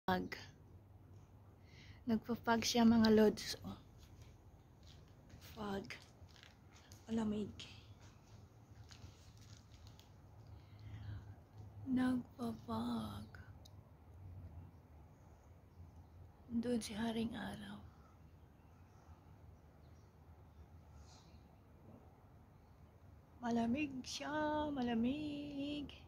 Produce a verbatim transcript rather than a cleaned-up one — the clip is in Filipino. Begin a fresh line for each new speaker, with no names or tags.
Pag nagpa-fog siya mga lods, oh. Fog. Malamig. Nagpa-fog. Doon si Haring Araw. Malamig siya, malamig.